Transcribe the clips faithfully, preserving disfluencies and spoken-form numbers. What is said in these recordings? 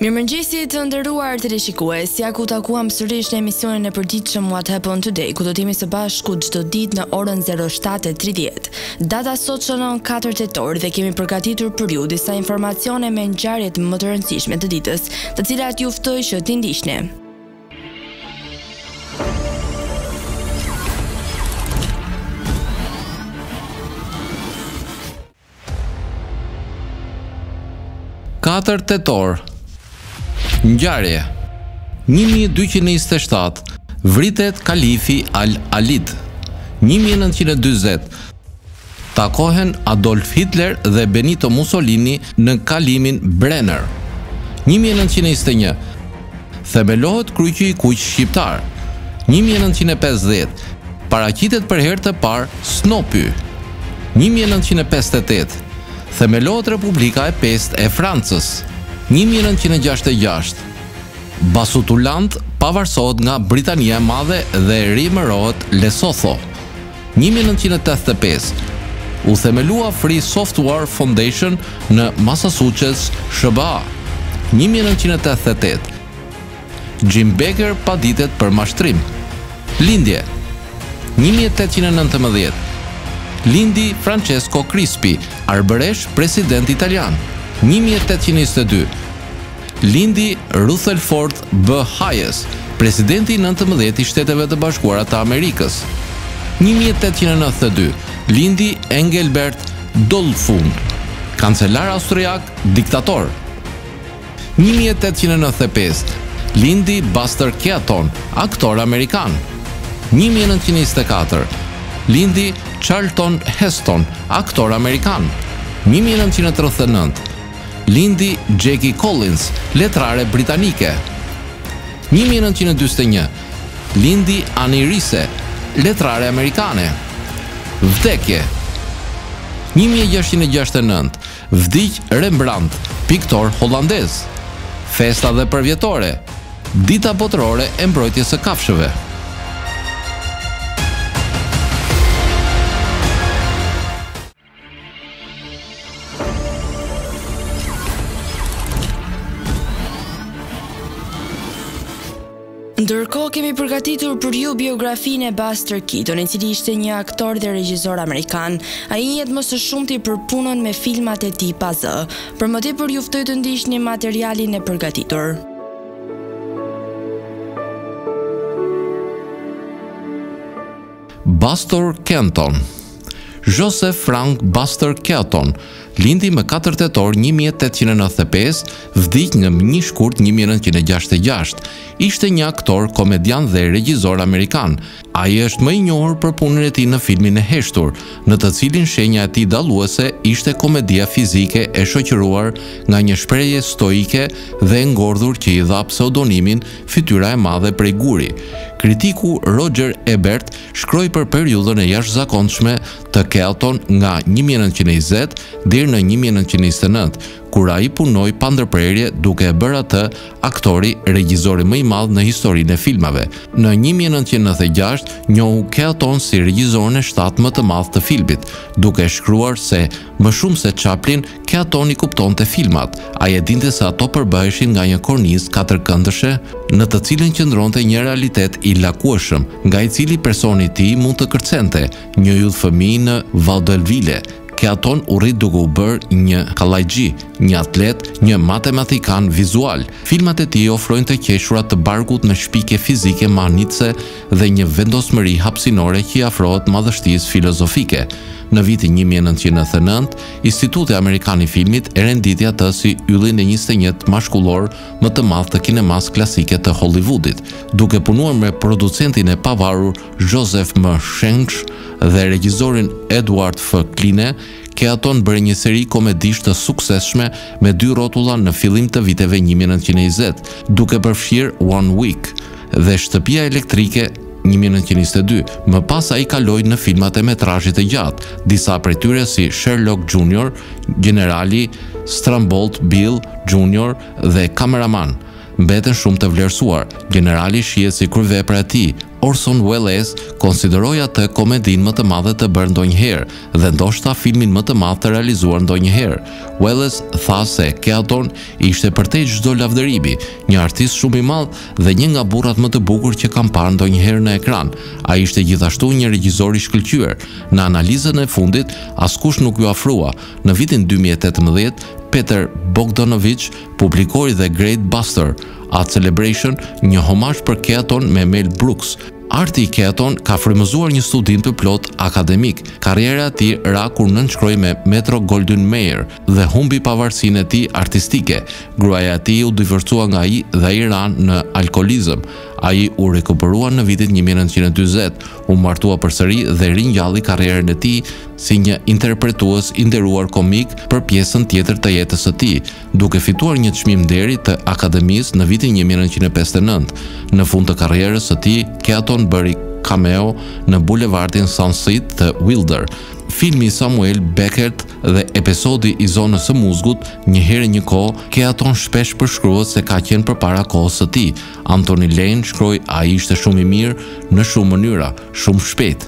Mirëmëngjesi të nderuar teleshikues, ja ku takuam sërish në emisionin e përditshëm What Happened Today, ku do të jemi së bashku çdo ditë në orën zero shtatë e tridhjetë. Data sot shënon katër tetor dhe kemi përgatitur për ju disa informacione me ngjarjet më të rëndësishme të ditës, të cilat ju ftoj që t'i ndiqni. katër tetor. Ngjarje. një mijë e dyqind e njëzet e shtatë vritet Kalifi Al-Alid. një mijë e nëntëqind e dyzet takohen Adolf Hitler dhe Benito Mussolini në kalimin Brenner. një mijë e nëntëqind e njëzet e një themelohet Kryqi i Kuq shqiptar. një mijë e nëntëqind e pesëdhjetë paraqitet për herë të parë Snopi. një mijë e nëntëqind e pesëdhjetë e tetë themelohet Republika e Pestë e Francës. një mijë e nëntëqind e gjashtëdhjetë e gjashtë Basutoland pavarësohet nga Britania e Madhe dhe riemërohet Lesotho. një mijë e nëntëqind e tetëdhjetë e pesë u themelua Free Software Foundation në Massachusetts, S B A. një mijë e nëntëqind e tetëdhjetë e tetë Jim Baker paditet për mashtrim. Lindje. një mijë e tetëqind e nëntëmbëdhjetë lindi Francesco Crispi, arbëresh president italian. një mijë e tetëqind e njëzet e dy lindi Rutherford B. Hayes, presidenti i nëntëmbëdhjetë i Shteteve të Bashkuara të Amerikës. një mijë e tetëqind e nëntëdhjetë e dy lindi Engelbert Dollfuß, kancelar austriak, diktator. një mijë e tetëqind e nëntëdhjetë e pesë lindi Buster Keaton, aktor amerikan. një mijë e nëntëqind e njëzet e katër lindi Charlton Heston, aktor amerikan. një mijë e nëntëqind e tridhjetë e nëntë lindi Jackie Collins, letrare britanike. një mijë e nëntëqind e dyzet e një lindi Annie Rice, letrare amerikane. Vdekje. një mijë e gjashtëqind e gjashtëdhjetë e nëntë vdiq Rembrandt, piktor hollandez. Festa dhe përvjetore. Dita botërore e mbrojtjes së kafshëve. Ndërkohë kemi përgatitur për ju biografinë e Buster Keaton, i cili ishte një aktor dhe regjisor amerikan. Ai njihet më së shumti për punën me filmat e tij pa zë. Për më tepër ju ftoj të ndiqni materialin e përgatitur. Buster Keaton. Joseph Frank Buster Keaton lindi më katër tetor një mijë e tetëqind e nëntëdhjetë e pesë, vdiq në një shkurt një mijë e nëntëqind e gjashtëdhjetë e gjashtë. Ishte një aktor, komedian dhe regjisor amerikan. Ai është më i njohur për punën e tij në filmin E Heshtur, në të cilin shenja e tij dalluese ishte komedia fizike e shoqëruar nga një shprehje stoike dhe e ngordhur që i dha pseudonimin Fytyra e madhe prej guri. Kritiku Roger Ebert shkroi për periudhën e jashtëzakonshme të Keaton nga një mijë e nëntëqind e njëzet deri në një mijë e nëntëqind e njëzet e nëntë, kur ai punoi pa ndërprerje duke e bërë atë aktori regjizori më i madh në historinë e filmave. Në një mijë e nëntëqind e nëntëdhjetë e gjashtë njohu Keaton si regjizorin e shtatë më të madh të filmit, duke shkruar se më shumë se Chaplin, Keaton i kuptonte filmat. Ai e dinte se ato përbëheshin nga një kornizë katërkëndëshe në të cilën qëndronte një realitet i lakueshëm, nga i cili personi i tij mund të kërcente një yll fëmijë në vaudeville. Keaton u rrit duke u bërë një kallajxhi, një atlet, një matematikan vizual. Filmat e tij ofrojnë të qeshura të barkut në shpikje fizike mahnitse dhe një vendosmëri hapësinore që i afrohet madhështisë filozofike. Në vitin një mijë e nëntëqind e nëntëdhjetë e nëntë, Instituti Amerikan i Filmit e renditi atë si yllin e njëzet e njëjtë mashkullor më të madh të kinemas klasike të Hollywoodit. Duke punuar me producentin e pavarur Joseph M. Schenck dhe regjisorin Edward F. Kline, Keaton bëri një seri komedish të suksesshme me dy rrotulla në fillim të viteve një mijë e nëntëqind e njëzet, duke përfshirë One Week dhe Shtëpia elektrike një mijë e nëntëqind e njëzet e dy. Më pas ai kaloi në filmat e metrazhit të gjatë, disa prej tyre si Sherlock Junior, Generali, Strambolt Bill Junior dhe Kameraman. Mbeten shumë të vlerësuar. Generali shihet si kryevepra e tij, Orson Welles konsideroi atë komedinë më të madhe të bërë ndonjëherë dhe ndoshta filmin më të madh të realizuar ndonjëherë. Welles tha se Keaton ishte përtej çdo lavdërimi, një artist shumë i madh dhe një nga burrat më të bukur që kam parë ndonjëherë në ekran. Ai ishte gjithashtu një regjisor i shkëlqyer. Në analizën e fundit, askush nuk ju afrua. Në vitin dy mijë e tetëmbëdhjetë, Peter Bogdanovich publikoi The Great Buster, A Celebration, një homazh për Keaton me Mel Brooks. Arti i Keaton ka frymëzuar një studim të plot akademik. Karriera e tij ra kur nënshkroi me Metro-Goldwyn-Mayer dhe humbi pavarësinë e tij artistike. Gruaja e tij u divorcua nga ai dhe ai ra në alkolizëm. Ai u rikuperua në vitin një mijë e nëntëqind e dyzet, u martua përsëri dhe ringjalli karrierën e tij si një interpretues i nderuar komik për pjesën tjetër të jetës së tij, duke fituar një çmim deri të Akademisë në vitin një mijë e nëntëqind e pesëdhjetë e nëntë. Në fund të karrierës së tij, Keaton bëri cameo në bulevardin Sunset të Wilder. Filmi Samuel Beckett dhe episodi i Zonës së Muzgut, Një herë një kohë, Keaton shpesh përshkruhet se ka qenë përpara kohës së tij. Anthony Lane shkroi: ai ishte shumë i mirë në shumë mënyra, shumë shpejt.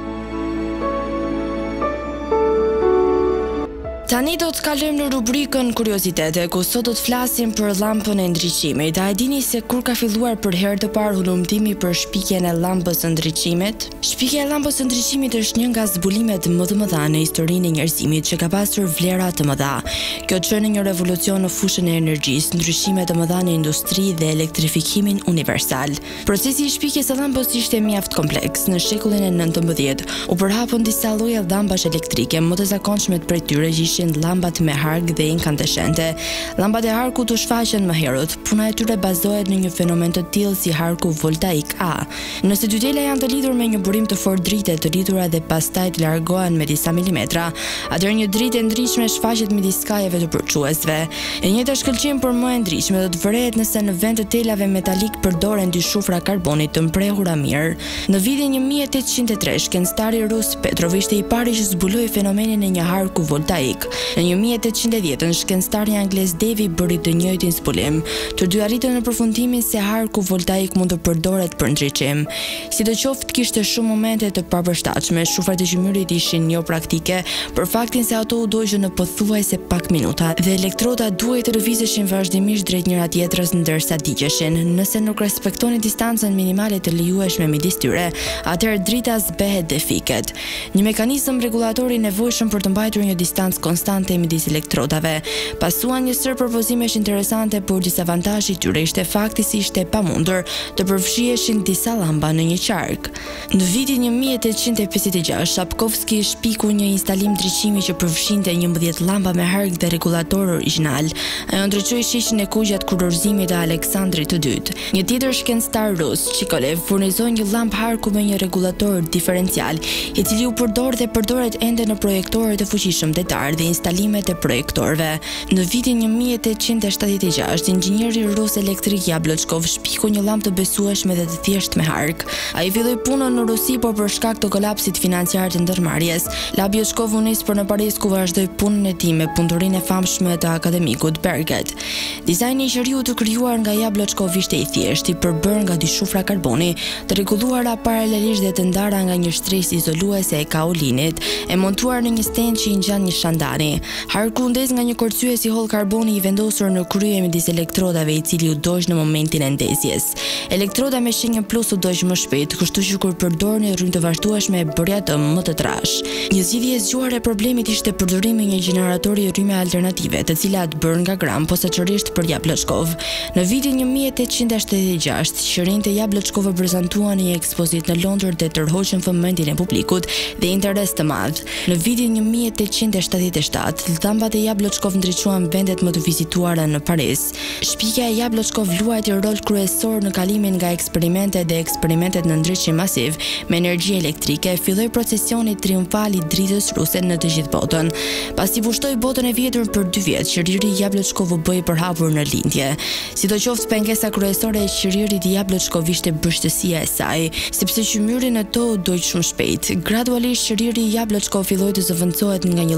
Tani do të kalojmë në rubrikën Kuriozitete, ku sot do të flasim për llampën e ndriçimit. A e dini se kur ka filluar për herë të parë hulumtimi për shpikjen e llampës së ndriçimit? Shpikja e llampës së ndriçimit është një nga zbulimet më të mëdha në historinë e njerëzimit që ka pasur vlera të mëdha. Kjo çon një revolucion në fushën e energjisë, ndryshime të mëdha në industri dhe elektrifikimin universal. Procesi i shpikjes së llampës ishte mjaft kompleks. Në shekullin e nëntëmbëdhjetë u përhapën disa lloje llampash elektrike, më të zakonshmet prej tyre llampat me hark dhe inkandeshente. Llampat e harkut u shfaqen më herët. Puna e tyre bazohet në një fenomen të tillë si harku voltaik A. Nëse dy dela janë të lidhur me një burim të fortë drite të lidhura dhe pastaj të largohen me disa milimetra, atëherë një dritë e ndriçme shfaqet midis skajeve të përçuesve. E njëjta shkëlqim për më e ndriçme do të vërehet nëse në vend të telave metalik përdoren dy shufra karbonit të mprehura mirë. Në vitin një mijë e tetëqind e tre, shkencëtari rus Petrov ishte i pari që zbuloi fenomenin e një harku voltaik. Në një mijë e tetëqind e dhjetën, shkencëtari anglez Davy bëri të njëjtin zbulim. Të dy arritën në përfundimin se harku voltaik mund të përdoret për ndriçim. Sidoqoftë, kishte shumë momente të papërshtatshme. Shufrat e gjymyrit ishin jo praktike për faktin se ato u dogjën në pothuajse pak minuta dhe elektroda duhej të lëvizeshin vazhdimisht drejt njëra tjetrës ndërsa digjeshin. Nëse nuk respektonin distancën minimale të lejueshme midis tyre, atëherë drita zbehet dhe fiket. Një mekanizëm rregullator i nevojshëm për të mbajtur një distancë konstante midis elektrodave. Pasuan një sër propozimesh interesante, por disavantazhi i tyre ishte fakti se ishte pamundur të përfshiheshin disa llampa në një qark. Në vitin një mijë e tetëqind e pesëdhjetë e gjashtë, Shapkovski shpiku një instalim ndriçimi që përfshinte njëmbëdhjetë llampa me hark dhe rregullator origjinal. Ajo ndriçoi shiçin e kugjat kurorëzimit të Aleksandrit të dytë. Një tjetër shkencëtar rus, Chikolev, furnizoi një llamp harku me një rregullator diferencial, i cili u përdor dhe përdoret ende në projektorët e fuqishëm detar dhe instalimet e projektorëve. Në vitin një mijë e tetëqind e shtatëdhjetë e gjashtë, inxhinieri rus elektrik Jablochkov shpiku një llampë të besueshme dhe të thjeshtë me hark. Ai filloi punën në Rusi, por për shkak të kolapsit financiar të ndërmarrjes, Jablochkov u nis për në Paris, ku vazhdoi punën e tij me punëtorinë e famshme të akademikut Berget. Dizajni i qeriut të krijuar nga Jablochkov ishte i thjeshtë, i përbërë nga dy shufra karboni, të rregulluara paralelisht dhe të ndara nga një shtresë izoluese e kaolinit, e montuar në një stend që i ngjan një shandani. Harku ndez nga një korcyje si holl karboni i vendosur në krye midis elektrodave, i cili u dogj në momentin e ndezjes. Elektroda me shenjën plus u dogj më shpejt, kështu që kur përdorni rrymë të vazhdueshme e bëri atë më të trash. Një zgjidhje e zgjuar e problemit ishte përdorimi i një gjeneratori rrymë alternative, të cilat bërë nga gram, posaçërisht për Jablochkov. Në vitin një mijë e tetëqind e shtatëdhjetë e gjashtë, qeverisja e Jablochkov prezantuan një ekspozit në Londër dhe tërhoqën vëmendjen e publikut dhe interes të madh. Në vitin një mijë e tetëqind e shtatëdhjetë e shtatë, llampat e Jablochkov ndriçuan vendet më të vizituara në Paris. Shpikja e Jablochkov luajti rol kryesor në kalimin nga eksperimentet dhe eksperimentet në ndriçim masiv me energji elektrike. Filloi procesioni triumfal i dritës ruse në të gjithë botën. Pasi pushtoi botën e vjetër për dy vjet, qeriri Jablochkov u bë i përhapur në lindje. Sidoqoftë, pengesa kryesore e qeririt Jablochkov ishte bështësia e saj, sepse qymyri në to u dogj shumë shpejt. Gradualisht qeriri Jablochkov filloi të zëvendësohet nga një llamp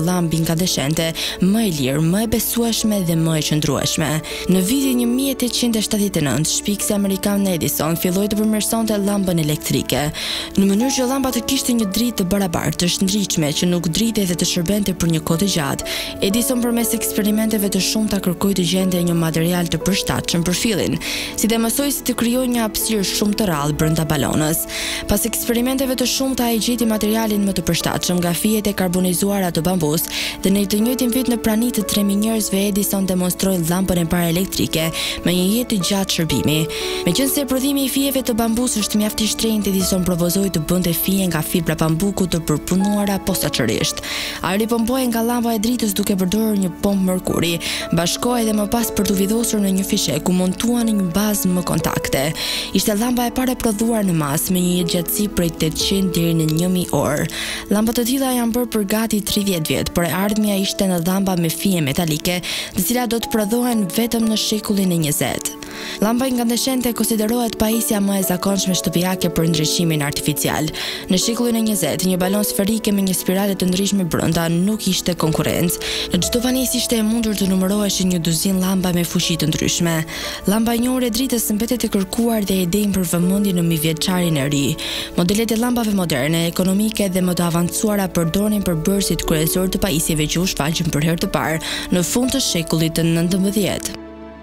incandeshente më e lirë, më e besueshme dhe më e qëndrueshme. Në vitin një mijë e tetëqind e shtatëdhjetë e nëntë, shpikësi amerikan Edison filloi të përmirësonte llambën elektrike, në mënyrë që llamba të kishte një dritë të barabartë, të shndritshme që nuk dritej dhe të shërbente për një kohë të gjatë. Edison përmes eksperimenteve të shumta kërkoi të gjente një material të përshtatshëm për fillin, si dhe mësoi si të krijojë një hapësirë shumë të rrallë brenda balonës. Pas eksperimenteve të shumta ai gjeti materialin më të përshtatshëm nga fijet e karbonizuara të bambus dhe në të njëjtin vit në prani të tre mijë njerëzve Edison demonstroi llampën e parë elektrike me një jetë të gjatë shërbimi. Meqense prodhimi i fijeve të bambus është mjaft i shtrenjtë, Edison propozoi të bënte fije nga fibra bambuku të përpunuara posaçërisht. Ai ripompohej nga llampa e dritës duke përdorur një pompë mërkuri, bashkohej dhe më pas për të vidhosur në një fishek ku montuan një bazë më kontakte. Ishte llamba e parë e prodhuar në masë me një jetëgjatësi prej tetëqind deri në një mijë orë. Llampat të tilla janë bërë për gati tridhjetë vjet, por e ardhmja ishte në llamba me fije metalike, të cilat do të prodhohen vetëm në shekullin e njëzet. Llamba incandeshente konsiderohet pajisja më e zakonshme shtëpiake për ndriçimin artificial. Në shekullin e njëzet, një balon sferike me një spirale të ndryshme brenda nuk ishte konkurrencë. Në çdo banesë ishte e mundur të numëroheshin një duzinë llamba me fuqi të ndryshme. Llamba e njohur e dritës mbetet e kërkuar dhe e denjë për vëmendje në mijëvjeçarin e ri. Modelet e llambave moderne, ekonomike dhe më të avancuara përdorin përbërësit kryesor të pajisjeve që u shfaqën për herë të parë në fund të shekullit të nëntëmbëdhjetë.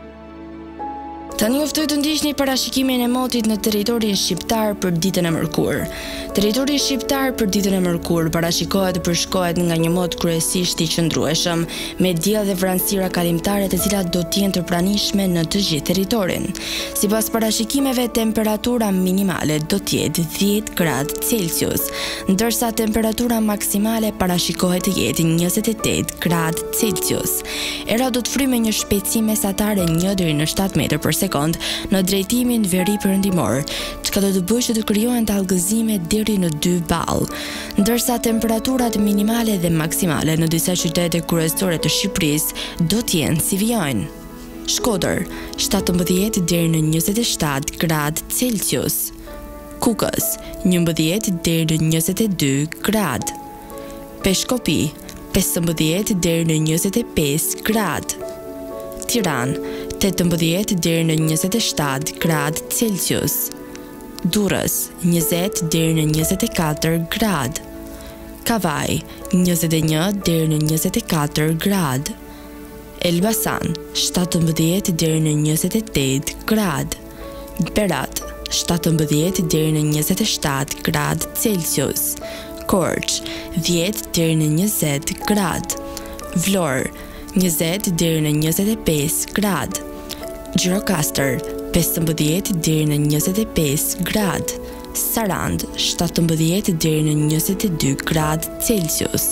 Tani uftoj të ndiqni parashikimin e motit në territorin shqiptar për ditën e mërkurë. Territori shqiptar për ditën e mërkurë parashikohet të përshkohet nga një mot kryesisht i qëndrueshëm, me diell dhe vranësira kalimtare të cilat do të jenë të pranishme në të gjithë territorin. Sipas parashikimeve, temperatura minimale do të jetë dhjetë gradë Celsius, ndërsa temperatura maksimale parashikohet të jetë njëzet e tetë gradë Celsius. Era do të fryjë me një shpejtësi mesatare një deri në shtatë metër për sekondë në drejtimin veri-perëndimor, çka do të bëjë që të krijohen tallgëzime deri në dy ball, ndërsa temperaturat minimale dhe maksimale në disa qytete kryesore të Shqipërisë do të jenë si vijojnë. Shkodër, shtatëmbëdhjetë deri në njëzet e shtatë gradë Celsius. Kukës, njëmbëdhjetë deri në njëzet e dy gradë. Peshkopi, pesëmbëdhjetë deri në njëzet e pesë gradë. Tiranë, tetëmbëdhjetë deri në njëzet e shtatë gradë Celsius. Durrës, njëzet deri në njëzet e katër gradë. Kavaj, njëzet e një deri në njëzet e katër gradë. Elbasan, shtatëmbëdhjetë deri në njëzet e tetë gradë. Berat, shtatëmbëdhjetë deri në njëzet e shtatë gradë Celsius. Korç, dhjetë deri në njëzet gradë. Vlorë, njëzet deri në njëzet e pesë gradë. Gjirokastër, pesëmbëdhjetë deri në njëzet e pesë gradë. Sarandë, shtatëmbëdhjetë deri në njëzet e dy gradë Celsius.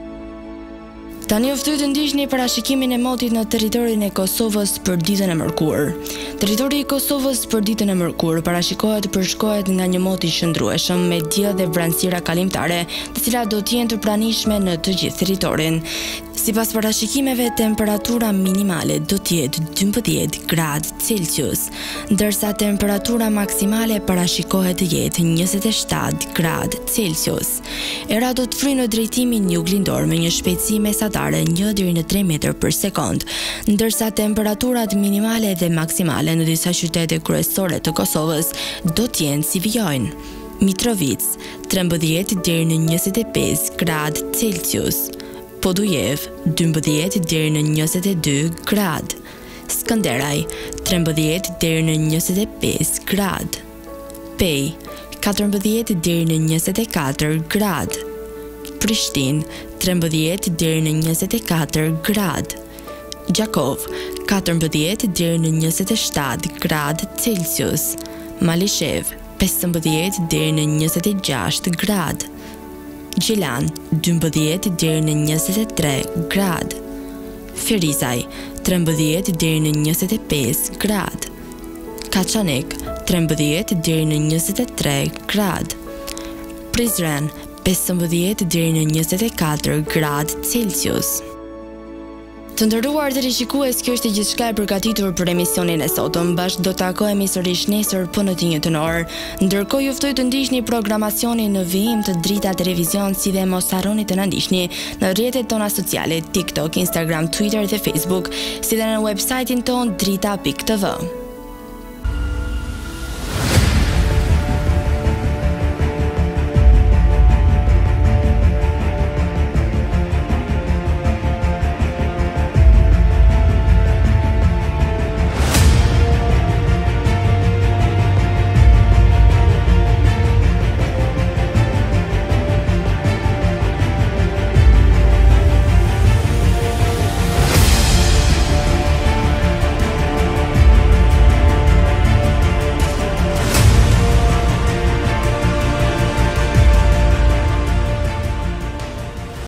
Tani uftoj të ndiqni parashikimin e motit në territorin e Kosovës për ditën e mërkurë. Territori i Kosovës për ditën e mërkurë parashikohet të përshkohet nga një mot i qëndrueshëm me diell dhe vranësira kalimtare, të cilat do të jenë të pranishme në të gjithë territorin. Sipas parashikimeve, temperatura minimale do të jetë dymbëdhjetë gradë Celsius, ndërsa temperatura maksimale parashikohet të jetë njëzet e shtatë gradë Celsius. Era do të fryjë në drejtimin juglindor me një shpejtësi mesatare një deri në tre metër për sekondë, ndërsa temperaturat minimale dhe maksimale në disa qytete kryesore të Kosovës do të jenë si vijojnë. Mitrovic, trembëdhjetë deri në njëzet e pesë gradë Celsius. Podujev, dymbëdhjetë deri në njëzet e dy gradë. Skënderaj, trembëdhjetë deri në njëzet e pesë gradë. Pej, katërmbëdhjetë deri në njëzet e katër gradë. Prishtinë, trembëdhjetë deri në njëzet e katër gradë. Gjakov, katërmbëdhjetë deri në njëzet e shtatë gradë Celsius. Malishev, pesëmbëdhjetë deri në njëzet e gjashtë gradë. Gjilan, dymbëdhjetë deri në njëzet e tre gradë. Ferizaj, trembëdhjetë deri në njëzet e pesë gradë. Kaçanik, trembëdhjetë deri në njëzet e tre gradë. Prizren, pesëmbëdhjetë deri në njëzet e katër gradë Celsius. Të nderuar teleshikues, kjo është gjithçka e përgatitur për emisionin e sotëm. Bashkë do takohemi sërish nesër për në të njëjtën orë. Ndërkohë ju ftoj të ndiqni programacionin në vijim të Drita Televizion, si dhe mos harroni të na ndiqni në rrjetet tona sociale, TikTok, Instagram, Twitter dhe Facebook, si dhe në websajtin ton drita pikë t v.